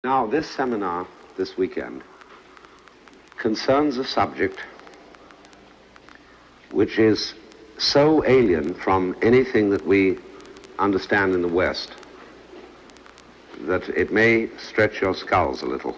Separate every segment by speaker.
Speaker 1: Now, this seminar this weekend concerns a subject which is so alien from anything that we understand in the West that it may stretch your skulls a little.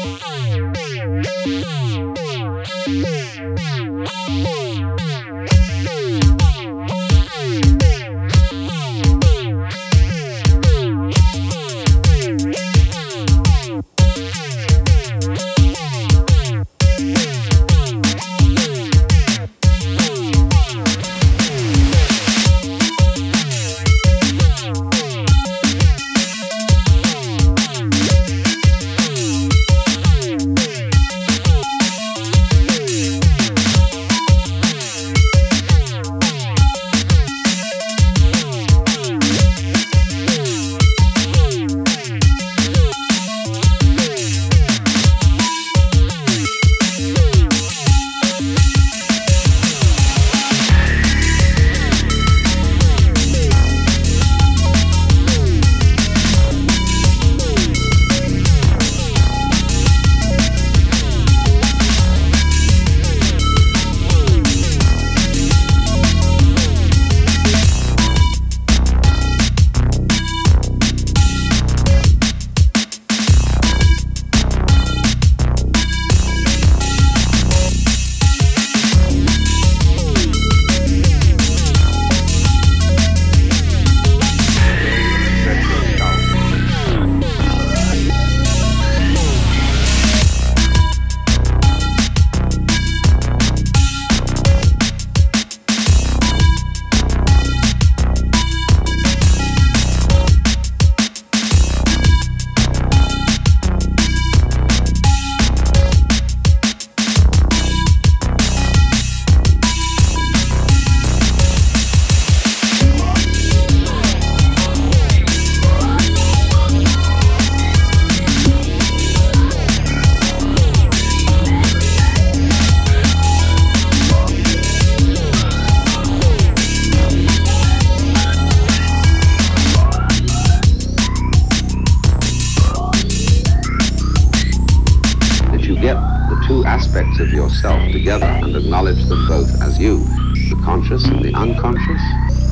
Speaker 1: Get the two aspects of yourself together and acknowledge them both as you, the conscious and the unconscious,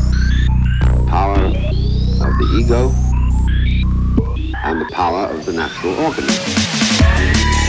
Speaker 1: the power of the ego and the power of the natural organism.